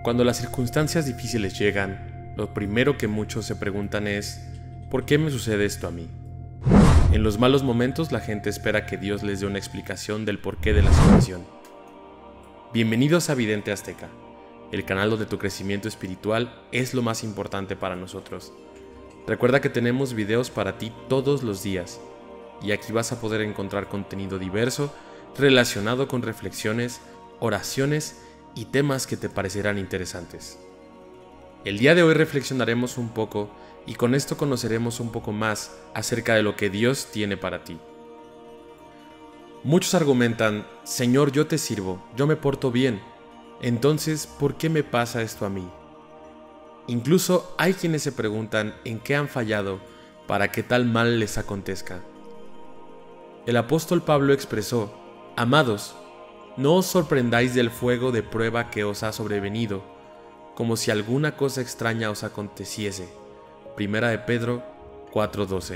Cuando las circunstancias difíciles llegan, lo primero que muchos se preguntan es, ¿por qué me sucede esto a mí? En los malos momentos la gente espera que Dios les dé una explicación del porqué de la situación. Bienvenidos a Vidente Azteca, el canal donde tu crecimiento espiritual es lo más importante para nosotros. Recuerda que tenemos videos para ti todos los días, y aquí vas a poder encontrar contenido diverso relacionado con reflexiones, oraciones y temas que te parecerán interesantes. El día de hoy reflexionaremos un poco y con esto conoceremos un poco más acerca de lo que Dios tiene para ti. Muchos argumentan, Señor, yo te sirvo, yo me porto bien, entonces, ¿por qué me pasa esto a mí? Incluso hay quienes se preguntan en qué han fallado para que tal mal les acontezca. El apóstol Pablo expresó, Amados, no os sorprendáis del fuego de prueba que os ha sobrevenido, como si alguna cosa extraña os aconteciese. Primera de Pedro 4:12.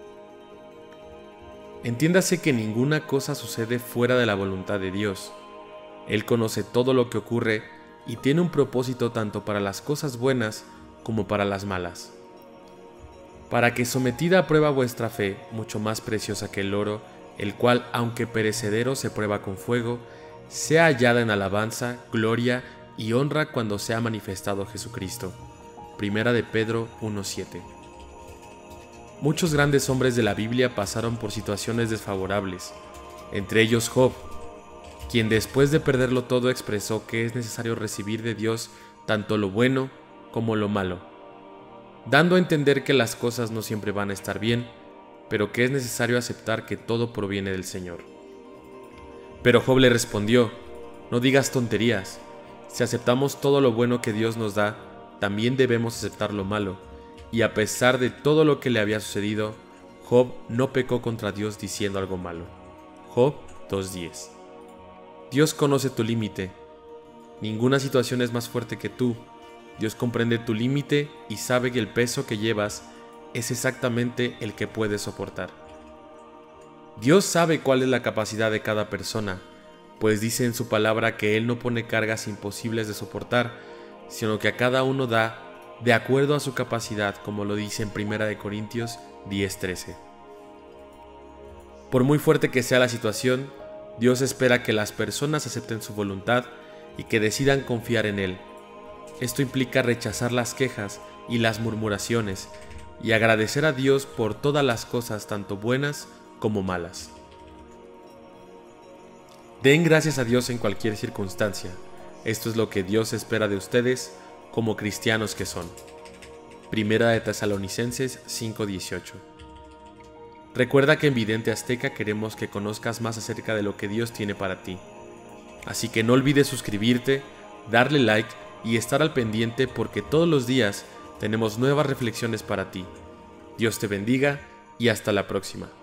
Entiéndase que ninguna cosa sucede fuera de la voluntad de Dios. Él conoce todo lo que ocurre y tiene un propósito tanto para las cosas buenas como para las malas. Para que sometida a prueba vuestra fe, mucho más preciosa que el oro, el cual, aunque perecedero se prueba con fuego, sea hallada en alabanza, gloria y honra cuando sea manifestado Jesucristo. Primera de Pedro 1:7. Muchos grandes hombres de la Biblia pasaron por situaciones desfavorables, entre ellos Job, quien después de perderlo todo expresó que es necesario recibir de Dios tanto lo bueno como lo malo, dando a entender que las cosas no siempre van a estar bien, pero que es necesario aceptar que todo proviene del Señor. Pero Job le respondió, no digas tonterías, si aceptamos todo lo bueno que Dios nos da, también debemos aceptar lo malo, y a pesar de todo lo que le había sucedido, Job no pecó contra Dios diciendo algo malo. Job 2:10. Dios conoce tu límite. Ninguna situación es más fuerte que tú. Dios comprende tu límite y sabe que el peso que llevas es exactamente el que puedes soportar. Dios sabe cuál es la capacidad de cada persona, pues dice en su palabra que Él no pone cargas imposibles de soportar, sino que a cada uno da de acuerdo a su capacidad, como lo dice en 1 Corintios 10:13. Por muy fuerte que sea la situación, Dios espera que las personas acepten su voluntad y que decidan confiar en Él. Esto implica rechazar las quejas y las murmuraciones y agradecer a Dios por todas las cosas, tanto buenas como malas. Den gracias a Dios en cualquier circunstancia. Esto es lo que Dios espera de ustedes como cristianos que son. Primera de Tesalonicenses 5:18. Recuerda que en Vidente Azteca queremos que conozcas más acerca de lo que Dios tiene para ti. Así que no olvides suscribirte, darle like y estar al pendiente porque todos los días tenemos nuevas reflexiones para ti. Dios te bendiga y hasta la próxima.